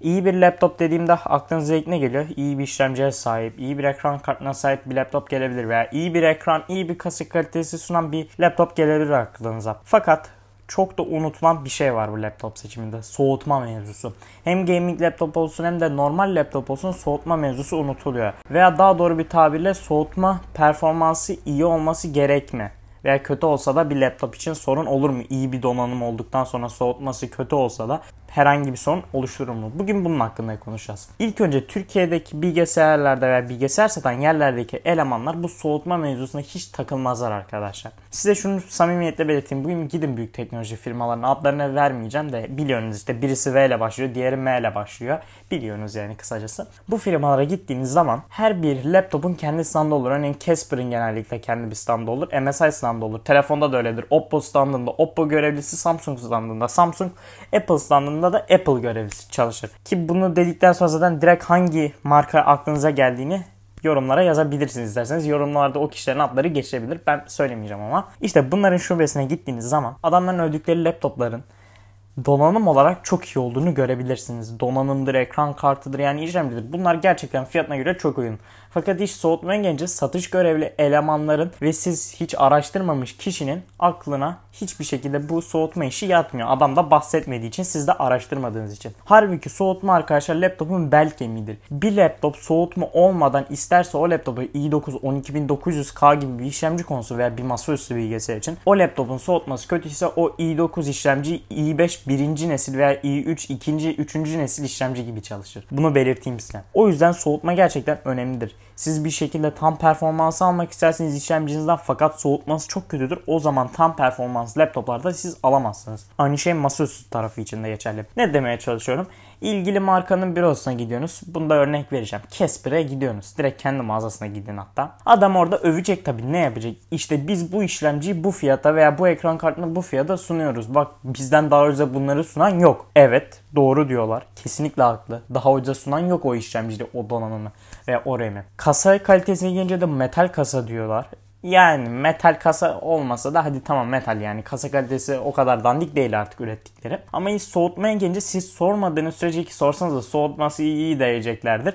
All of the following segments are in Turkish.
İyi bir laptop dediğimde aklınıza ilk ne geliyor? İyi bir işlemciye sahip, iyi bir ekran kartına sahip bir laptop gelebilir veya iyi bir ekran, iyi bir kasa kalitesi sunan bir laptop gelebilir aklınıza. Fakat çok da unutulan bir şey var bu laptop seçiminde. Soğutma mevzusu. Hem gaming laptop olsun hem de normal laptop olsun soğutma mevzusu unutuluyor. Veya daha doğru bir tabirle soğutma performansı iyi olması gerek mi? Veya kötü olsa da bir laptop için sorun olur mu? İyi bir donanım olduktan sonra soğutması kötü olsa da herhangi bir sorun oluşturur mu? Bugün bunun hakkında konuşacağız. İlk önce Türkiye'deki bilgisayarlarda veya bilgisayar satan yerlerdeki elemanlar bu soğutma mevzusuna hiç takılmazlar arkadaşlar. Size şunu samimiyetle belirteyim. Bugün gidin büyük teknoloji firmalarının adlarını vermeyeceğim de biliyorsunuz işte birisi V ile başlıyor, diğeri M ile başlıyor. Biliyorsunuz yani kısacası. Bu firmalara gittiğiniz zaman her bir laptopun kendi standı olur. Örneğin Casper'ın genellikle kendi bir standı olur. MSI standı olur. Telefonda da öyledir. Oppo standında Oppo görevlisi, Samsung standında Samsung, Apple standında da Apple görevlisi çalışır. Ki bunu dedikten sonra zaten direkt hangi marka aklınıza geldiğini yorumlara yazabilirsiniz isterseniz. Yorumlarda o kişilerin adları geçebilir. Ben söylemeyeceğim ama. İşte bunların şubesine gittiğiniz zaman adamların öldükleri laptopların donanım olarak çok iyi olduğunu görebilirsiniz. Donanımdır, ekran kartıdır yani işlemcidir. Bunlar gerçekten fiyatına göre çok uygun. Fakat iş soğutmaya gelince satış görevli elemanların ve siz hiç araştırmamış kişinin aklına hiçbir şekilde bu soğutma işi yatmıyor. Adam da bahsetmediği için, siz de araştırmadığınız için. Halbuki soğutma arkadaşlar laptopun bel kemiğidir. Bir laptop soğutma olmadan isterse o laptopu i9 12900K gibi bir işlemci konusu veya bir masaüstü bilgisayar için o laptopun soğutması kötüyse o i9 işlemci i5 birinci nesil veya i3 üçüncü nesil işlemci gibi çalışır. Bunu belirteyim size. O yüzden soğutma gerçekten önemlidir. Siz bir şekilde tam performansı almak isterseniz işlemcinizden fakat soğutması çok kötüdür. O zaman tam performans laptoplarda siz alamazsınız. Aynı şey masaüstü tarafı için de geçerli. Ne demeye çalışıyorum? İlgili markanın bürosuna gidiyorsunuz. Bunda örnek vereceğim. Casper'e gidiyorsunuz. Direkt kendi mağazasına gidin hatta. Adam orada övecek tabii. Ne yapacak? İşte biz bu işlemciyi bu fiyata veya bu ekran kartını bu fiyata sunuyoruz. Bak bizden daha ucuza bunları sunan yok. Evet, doğru diyorlar. Kesinlikle haklı. Daha ucuza sunan yok o işlemcide o donanımı veya o RAM'i. Kasa kalitesine gelince de metal kasa diyorlar. Yani metal kasa olmasa da hadi tamam metal yani kasa kalitesi o kadar dandik değil artık ürettikleri. Ama hiç soğutmaya gelince siz sormadığınız sürece ki sorsanız da soğutması iyi diyeceklerdir.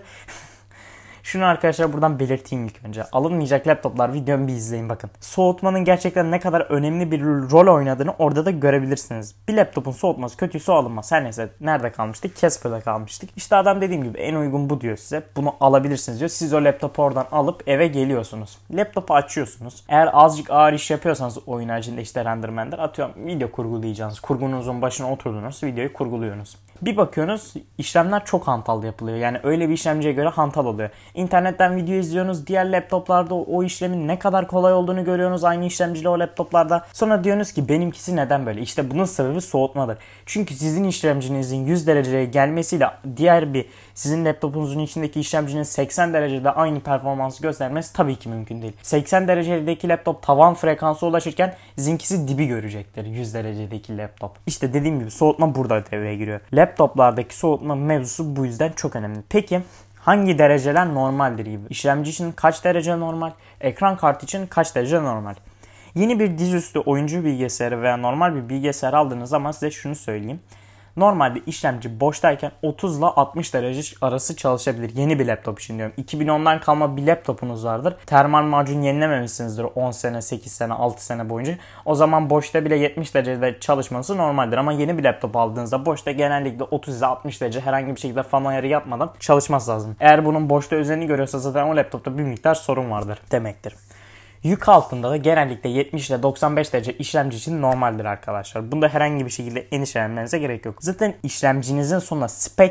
Şunu arkadaşlar buradan belirteyim ilk önce. Alınmayacak laptoplar videomu bir izleyin bakın. Soğutmanın gerçekten ne kadar önemli bir rol oynadığını orada da görebilirsiniz. Bir laptopun soğutması kötüyse o alınmaz. Her neyse nerede kalmıştık? Casper'da kalmıştık. İşte adam dediğim gibi en uygun bu diyor size. Bunu alabilirsiniz diyor. Siz o laptopu oradan alıp eve geliyorsunuz. Laptopu açıyorsunuz. Eğer azıcık ağır iş yapıyorsanız oyun haricinde işte rendermenler atıyorum video kurgulayacaksınız. Kurgunuzun başına oturdunuz. Videoyu kurguluyorsunuz. Bir bakıyorsunuz işlemler çok hantal yapılıyor. Yani öyle bir işlemciye göre hantal oluyor. İnternetten video izliyorsunuz. Diğer laptoplarda o işlemin ne kadar kolay olduğunu görüyorsunuz. Aynı işlemciyle o laptoplarda. Sonra diyorsunuz ki benimkisi neden böyle? İşte bunun sebebi soğutmadır. Çünkü sizin işlemcinizin 100 dereceye gelmesiyle diğer bir sizin laptopunuzun içindeki işlemcinin 80 derecede aynı performansı göstermesi tabii ki mümkün değil. 80 derecedeki laptop tavan frekansı ulaşırken sizinkisi dibi görecektir 100 derecedeki laptop. İşte dediğim gibi soğutma burada devreye giriyor. Laptoplardaki soğutma mevzusu bu yüzden çok önemli. Peki hangi dereceler normaldir gibi? İşlemci için kaç derece normal? Ekran kartı için kaç derece normal? Yeni bir dizüstü oyuncu bilgisayarı veya normal bir bilgisayar aldığınız zaman size şunu söyleyeyim. Normalde işlemci boştayken 30 ile 60 derece arası çalışabilir. Yeni bir laptop için diyorum. 2010'dan kalma bir laptopunuz vardır. Termal macun yenilememişsinizdir 10 sene, 8 sene, 6 sene boyunca. O zaman boşta bile 70 derecede çalışması normaldir. Ama yeni bir laptop aldığınızda boşta genellikle 30 ile 60 derece herhangi bir şekilde fan ayarı yapmadan çalışması lazım. Eğer bunun boşta özelliğini görüyorsa zaten o laptopta bir miktar sorun vardır demektir. Yük altında da genellikle 70 ile 95 derece işlemci için normaldir arkadaşlar. Bunda herhangi bir şekilde endişelenmenize gerek yok. Zaten işlemcinizin sonuna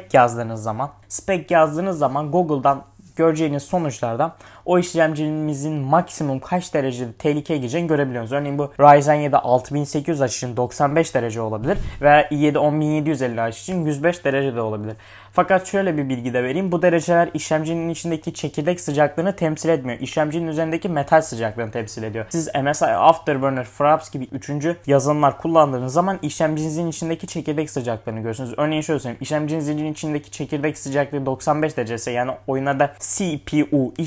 spek yazdığınız zaman Google'dan göreceğiniz sonuçlardan o işlemcimizin maksimum kaç derecede tehlikeye gireceğini görebiliyoruz. Örneğin bu Ryzen 7 6800H için 95 derece olabilir veya i7 10750H için 105 derece de olabilir. Fakat şöyle bir bilgi de vereyim. Bu dereceler işlemcinin içindeki çekirdek sıcaklığını temsil etmiyor. İşlemcinin üzerindeki metal sıcaklığını temsil ediyor. Siz MSI, Afterburner, Fraps gibi 3. yazılımlar kullandığınız zaman işlemcinizin içindeki çekirdek sıcaklığını görürsünüz. Örneğin şöyle söyleyeyim. İşlemcinizin içindeki çekirdek sıcaklığı 95 derece ise yani oyunlarda CPU, işlemcinin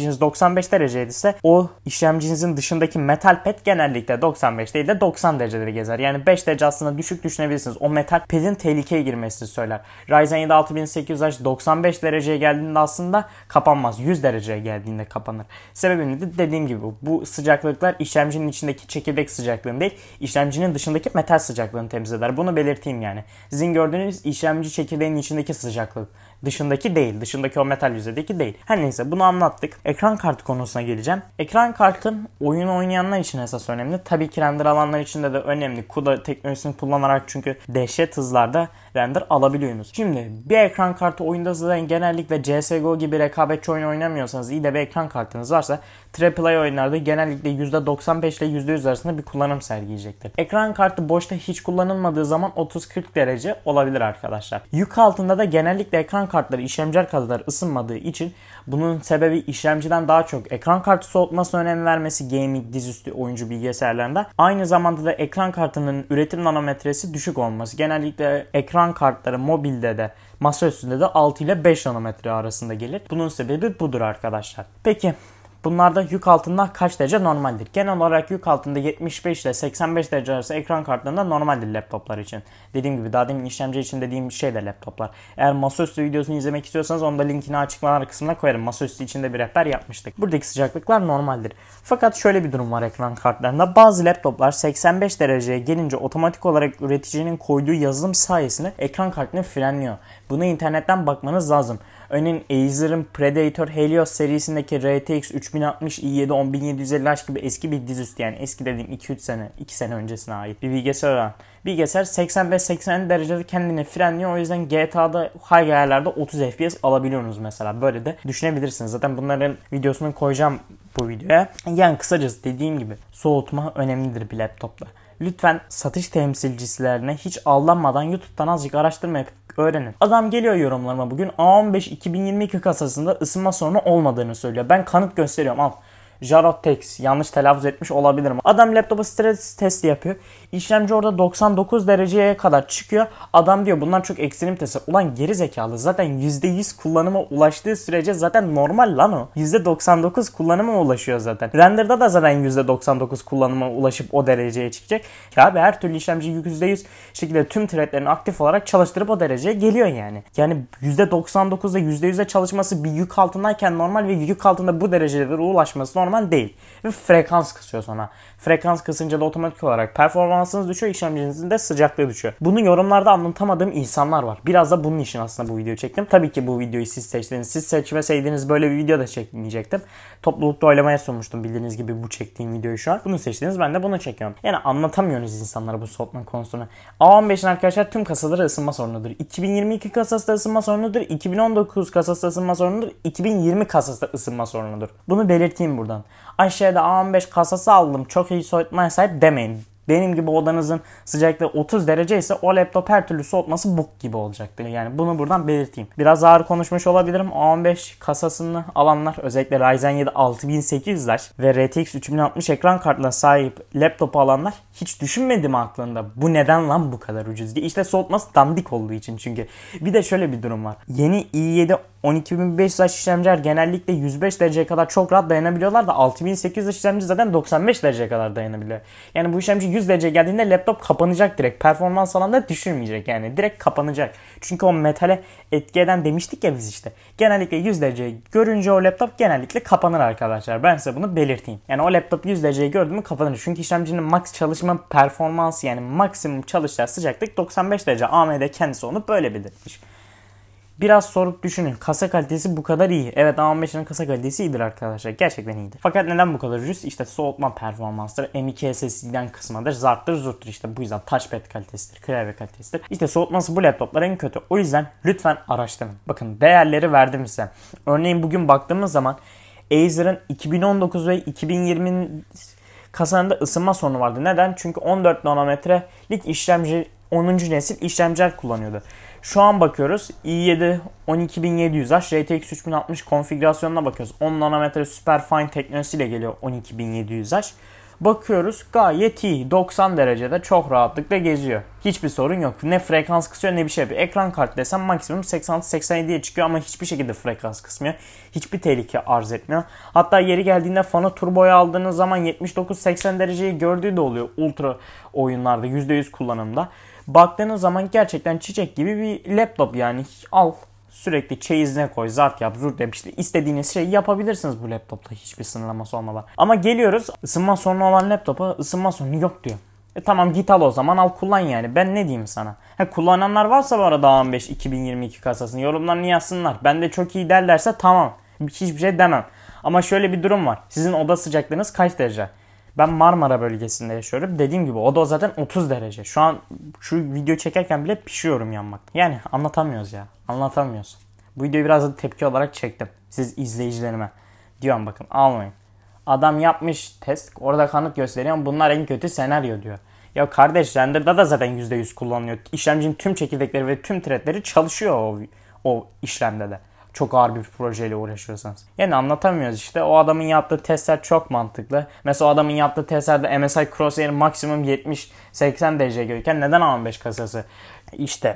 işlemciniz 95 dereceyse o işlemcinizin dışındaki metal pad genellikle 95 değil de 90 dereceleri gezer. Yani 5 derece aslında düşük düşünebilirsiniz. O metal pad'in tehlikeye girmesini söyler. Ryzen 7 6800H 95 dereceye geldiğinde aslında kapanmaz. 100 dereceye geldiğinde kapanır. Sebebi nedir? Dediğim gibi bu sıcaklıklar işlemcinin içindeki çekirdek sıcaklığını değil, işlemcinin dışındaki metal sıcaklığını temsil eder. Bunu belirteyim yani. Sizin gördüğünüz işlemci çekirdeğinin içindeki sıcaklık. Dışındaki değil. Dışındaki o metal yüzeydeki değil. Her neyse bunu anlattık. Ekran kartı konusuna geleceğim. Ekran kartın oyun oynayanlar için esas önemli. Tabii ki render alanlar için de önemli. CUDA teknolojisini kullanarak çünkü dehşet hızlarda render alabiliyorsunuz. Şimdi bir ekran kartı oyunda zaten genellikle CSGO gibi rekabetçi oyun oynamıyorsanız, iyi de bir ekran kartınız varsa AAA oyunlarda genellikle %95 ile %100 arasında bir kullanım sergileyecektir. Ekran kartı boşta hiç kullanılmadığı zaman 30-40 derece olabilir arkadaşlar. Yük altında da genellikle ekran kartları işlemciler kadar ısınmadığı için bunun sebebi işlemciden daha çok ekran kartı soğutmasına önem vermesi gaming, dizüstü oyuncu bilgisayarlarında. Aynı zamanda da ekran kartının üretim nanometresi düşük olması. Genellikle ekran kartları mobilde de masa üstünde de 6 ile 5 nanometre arasında gelir. Bunun sebebi budur arkadaşlar. Peki bunlarda yük altında kaç derece normaldir? Genel olarak yük altında 75 ile 85 derece arası ekran kartlarında normaldir laptoplar için. Dediğim gibi daha demin işlemci için dediğim şey de laptoplar. Eğer masaüstü videosunu izlemek istiyorsanız onu da linkini açıklamalar kısmına koyarım. Masaüstü için de bir rehber yapmıştık. Buradaki sıcaklıklar normaldir. Fakat şöyle bir durum var ekran kartlarında. Bazı laptoplar 85 dereceye gelince otomatik olarak üreticinin koyduğu yazılım sayesinde ekran kartını frenliyor. Buna internetten bakmanız lazım. Örneğin Acer'ın Predator Helios serisindeki RTX 3060 i7 10750H gibi eski bir dizüstü, yani eski dediğim 2-3 sene, 2 sene öncesine ait bir bilgisayar olan. Bilgisayar 80 ve 80 derecede kendini frenliyor. O yüzden GTA'da high ayarlarda 30 FPS alabiliyorsunuz mesela. Böyle de düşünebilirsiniz. Zaten bunların videosunu koyacağım bu videoya. Yani kısacası dediğim gibi soğutma önemlidir bir laptopta. Lütfen satış temsilcilerine hiç aldanmadan YouTube'dan azıcık araştırma yapıp öğrenin. Adam geliyor yorumlarıma bugün A15 2022 kasasında ısınma sorunu olmadığını söylüyor. Ben kanıt gösteriyorum, al. Jarotex, yanlış telaffuz etmiş olabilirim. Adam laptopa stres testi yapıyor. İşlemci orada 99 dereceye kadar çıkıyor. Adam diyor bunlar çok ekstrem testler. Ulan geri zekalı, zaten %100 kullanıma ulaştığı sürece zaten normal lan o. %99 kullanıma ulaşıyor zaten. Render'da da zaten %99 kullanıma ulaşıp o dereceye çıkacak. Ya abi her türlü işlemci %100 şekilde tüm threadlerini aktif olarak çalıştırıp o dereceye geliyor yani. Yani %99'da %100'e çalışması bir yük altındayken normal ve yük altında bu derecelere ulaşması normal değil. Ve frekans kısıyor sonra. Frekans kısınca da otomatik olarak performansınız düşüyor, işlemcinizin de sıcaklığı düşüyor. Bunu yorumlarda anlatamadığım insanlar var. Biraz da bunun için aslında bu videoyu çektim. Tabii ki bu videoyu siz seçtiniz. Siz seçmeseydiniz böyle bir video da çekmeyecektim. Toplulukta oylamaya sunmuştum bildiğiniz gibi bu çektiğim videoyu şu an. Bunu seçtiniz, ben de bunu çekiyorum. Yani anlatamıyorsunuz insanlara bu soğutma konusunu. A15'in arkadaşlar tüm kasaları ısınma sorunudur. 2022 kasası da ısınma sorunudur. 2019 kasası da ısınma sorunudur. 2020 kasası da ısınma sorunudur. Bunu belirteyim buradan. Aşağıda A15 kasası aldım, çok iyi soğutmaya sahip demeyin. Benim gibi odanızın sıcaklığı 30 derece ise o laptop her türlü soğutması bok gibi olacaktır. Yani bunu buradan belirteyim. Biraz ağır konuşmuş olabilirim. A15 kasasını alanlar, özellikle Ryzen 7 6800'ler ve RTX 3060 ekran kartına sahip laptopu alanlar hiç düşünmedi mi aklında bu neden lan bu kadar ucuz diye. İşte soğutması dandik olduğu için çünkü. Bir de şöyle bir durum var. Yeni i7 12500H işlemciler genellikle 105 dereceye kadar çok rahat dayanabiliyorlar da 6800 işlemci zaten 95 dereceye kadar dayanabiliyor. Yani bu işlemci 100 derece geldiğinde laptop kapanacak direkt. Performans alanda düşürmeyecek yani. Direkt kapanacak. Çünkü o metale etki eden demiştik ya biz işte. Genellikle 100 derece görünce o laptop genellikle kapanır arkadaşlar. Ben size bunu belirteyim. Yani o laptop 100 dereceyi gördü mü kapanır. Çünkü işlemcinin max çalışma performansı, yani maksimum çalışacağı sıcaklık 95 derece. AMD kendisi onu böyle belirtmiş. Biraz sorup düşünün. Kasa kalitesi bu kadar iyi. Evet, A15'in kasa kalitesi iyidir arkadaşlar. Gerçekten iyidir. Fakat neden bu kadar ucuz? İşte soğutma performansları, M.2 SSD'den kısmadır, zarttır zurttur. İşte bu yüzden touchpad kalitesidir, klavye kalitesidir. İşte soğutması bu laptoplar en kötü. O yüzden lütfen araştırın. Bakın değerleri verdim size. Örneğin bugün baktığımız zaman Acer'ın 2019 ve 2020'nin kasalarında ısınma sorunu vardı. Neden? Çünkü 14 nanometrelik işlemci 10. nesil işlemciler kullanıyordu. Şu an bakıyoruz i7 12700H RTX 3060 konfigürasyonuna bakıyoruz. 10 nanometre Superfine teknolojisiyle geliyor 12700H. Bakıyoruz gayet iyi. 90 derecede çok rahatlıkla geziyor. Hiçbir sorun yok. Ne frekans kısıyor ne bir şey yapıyor. Ekran kartı desem maksimum 86-87'ye çıkıyor ama hiçbir şekilde frekans kısmıyor. Hiçbir tehlike arz etmiyor. Hatta yeri geldiğinde fanı turboya aldığınız zaman 79-80 dereceyi gördüğü de oluyor ultra oyunlarda %100 kullanımda. Baktığınız zaman gerçekten çiçek gibi bir laptop yani. Al sürekli çeyizine koy, zart yap, zurt yap, işte istediğiniz şeyi yapabilirsiniz bu laptopta hiçbir sınırlaması olmadan. Ama geliyoruz ısınma sorunu olan laptopa ısınma sorunu yok diyor. Tamam git al o zaman, al kullan yani. Ben ne diyeyim sana? Kullananlar varsa bu arada A15 2022 kasasını yorumlarını yazsınlar. Ben de çok iyi derlerse tamam. Hiçbir şey demem. Ama şöyle bir durum var. Sizin oda sıcaklığınız kaç derece? Ben Marmara bölgesinde yaşıyorum. Dediğim gibi oda zaten 30 derece. Şu an şu video çekerken bile pişiyorum yanmak. Yani anlatamıyoruz ya. Anlatamıyoruz. Bu videoyu biraz da tepki olarak çektim. Siz izleyicilerime. Diyorum bakın almayın. Adam yapmış test. Orada kanıt gösteriyor. Bunlar en kötü senaryo diyor. Ya kardeş render'da da zaten %100 kullanılıyor. İşlemcinin tüm çekirdekleri ve tüm threadleri çalışıyor o işlemde de. Çok ağır bir projeyle uğraşıyorsanız. Yani anlatamıyoruz işte. O adamın yaptığı testler çok mantıklı. Mesela o adamın yaptığı testlerde MSI Crosshair maksimum 70-80 derece görürken neden A15 kasası işte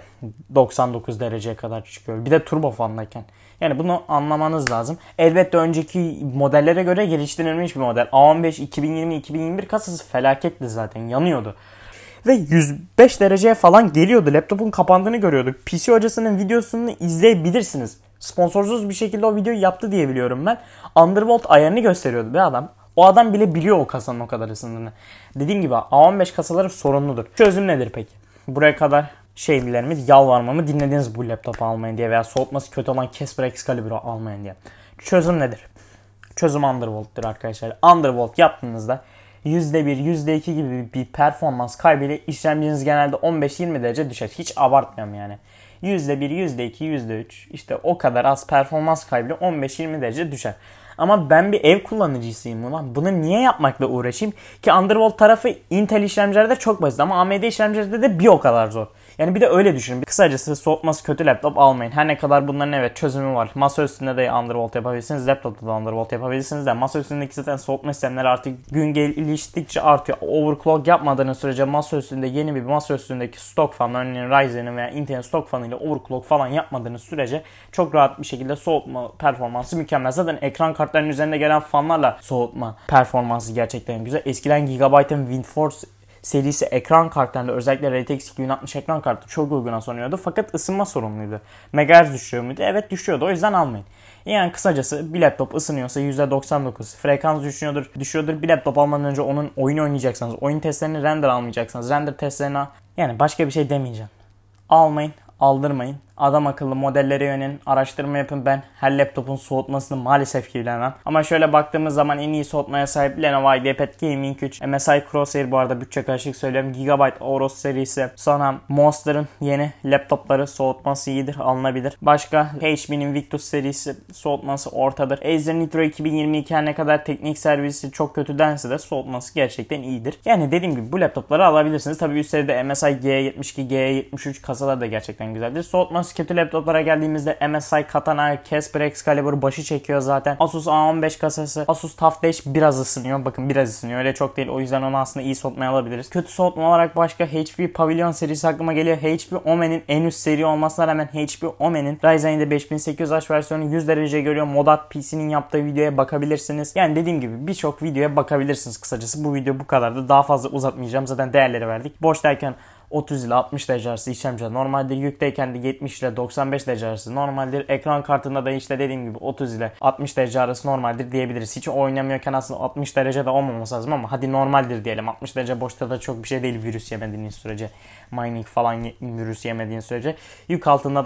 99 dereceye kadar çıkıyor. Bir de turbo fandayken. Yani bunu anlamanız lazım. Elbette önceki modellere göre geliştirilmiş bir model. A15 2020-2021 kasası felaketti zaten. Yanıyordu. Ve 105 dereceye falan geliyordu. Laptopun kapandığını görüyorduk. PC hocasının videosunu izleyebilirsiniz. Sponsorsuz bir şekilde o videoyu yaptı diye biliyorum ben. Undervolt ayarını gösteriyordu bir adam. O adam bile biliyor o kasanın o kadar ısındığını. Dediğim gibi A15 kasaları sorunludur. Çözüm nedir peki? Buraya kadar şeylerimi, yalvarmamı dinlediniz bu laptopu almayın diye veya soğutması kötü olan Casper Excalibur'u almayın diye. Çözüm nedir? Çözüm Undervolt'tur arkadaşlar. Undervolt yaptığınızda %1, %2 gibi bir performans kaybıyla işlemciniz genelde 15-20 derece düşer. Hiç abartmıyorum yani. %1, %2, %3 işte o kadar az performans kaybıyla 15-20 derece düşer. Ama ben bir ev kullanıcısıyım ulan. Bunu niye yapmakla uğraşayım? Ki Undervolt tarafı Intel işlemcilerde çok basit ama AMD işlemcilerde de bir o kadar zor. Yani bir de öyle düşünün. Kısacası soğutması kötü laptop almayın. Her ne kadar bunların evet çözümü var. Masa üstünde de Undervolt yapabilirsiniz. Laptopta da Undervolt yapabilirsiniz de masa üstündeki zaten soğutma sistemleri artık gün geliştikçe artıyor. Overclock yapmadığınız sürece masa üstünde yeni bir masa üstündeki stok fan, örneğin Ryzen'in veya Intel'in stok fanıyla overclock falan yapmadığınız sürece çok rahat bir şekilde soğutma performansı mükemmel. Zaten ekran kartlarının üzerinde gelen fanlarla soğutma performansı gerçekten güzel. Eskiden Gigabyte'ın WindForce serisi ekran kartlarında özellikle RTX 2060 ekran kartı çok uyguna sanıyordu fakat ısınma sorunluydu. Megahertz düşüyor muydu? Evet düşüyordu, o yüzden almayın. Yani kısacası bir laptop ısınıyorsa %99 frekans düşüyordur. Bir laptop almadan önce onun oyun oynayacaksanız, oyun testlerini render almayacaksınız. Render testlerine yani başka bir şey demeyeceğim. Almayın, aldırmayın. Adam akıllı modellere yönelin, araştırma yapın. Ben her laptopun soğutmasını maalesef ki bilemem. Ama şöyle baktığımız zaman en iyi soğutmaya sahip Lenovo IdeaPad Gaming 3, MSI Crosshair, bu arada bütçe karşılık söylüyorum. Gigabyte Aorus serisi. Sonra Monster'ın yeni laptopları soğutması iyidir, alınabilir. Başka HP'nin Victus serisi soğutması ortadır. Acer Nitro 2022 her ne kadar teknik servisi çok kötü dense de soğutması gerçekten iyidir. Yani dediğim gibi bu laptopları alabilirsiniz. Tabii üstleri de MSI G72, G73 kasalar da gerçekten güzeldir. Soğutması kötü laptoplara geldiğimizde MSI Katana, Casper Excalibur başı çekiyor zaten. Asus A15 kasası, Asus TUF Dash biraz ısınıyor. Bakın biraz ısınıyor. Öyle çok değil. O yüzden onu aslında iyi soğutmaya alabiliriz. Kötü soğutma olarak başka HP Pavilion serisi aklıma geliyor. HP Omen'in en üst seri olmasına rağmen HP Omen'in Ryzen 7 5800H versiyonu 100 derece görüyor. Modat PC'nin yaptığı videoya bakabilirsiniz. Yani dediğim gibi birçok videoya bakabilirsiniz kısacası. Bu video bu kadardı. Daha fazla uzatmayacağım. Zaten değerleri verdik. Boştayken 30 ile 60 derece arası işlemci normaldir. Yükteyken de 70 ile 95 derece arası normaldir. Ekran kartında da işte dediğim gibi 30 ile 60 derece arası normaldir diyebiliriz. Hiç oynamıyorken aslında 60 derece de olmaması lazım ama hadi normaldir diyelim. 60 derece boşta da çok bir şey değil virüs yemediğiniz sürece. Mining falan virüs yemediğiniz sürece. Yük altında da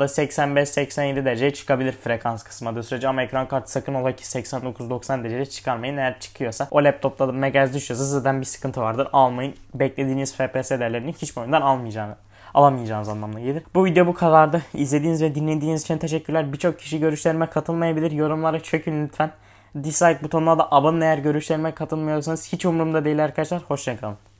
85-87 dereceye çıkabilir frekans kısmadığı sürece ama ekran kartı sakın ola ki 89-90 dereceye çıkarmayın. Eğer çıkıyorsa o laptopta da megahertz düşüyorsa zaten bir sıkıntı vardır. Almayın. Beklediğiniz FPS değerlerini hiçbir oyundan alamayacağınız anlamına gelir. Bu video bu kadardı. İzlediğiniz ve dinlediğiniz için teşekkürler. Birçok kişi görüşlerime katılmayabilir. Yorumlara çökün lütfen. Dislike butonuna da abone eğer görüşlerime katılmıyorsanız. Hiç umurumda değil arkadaşlar. Hoşçakalın.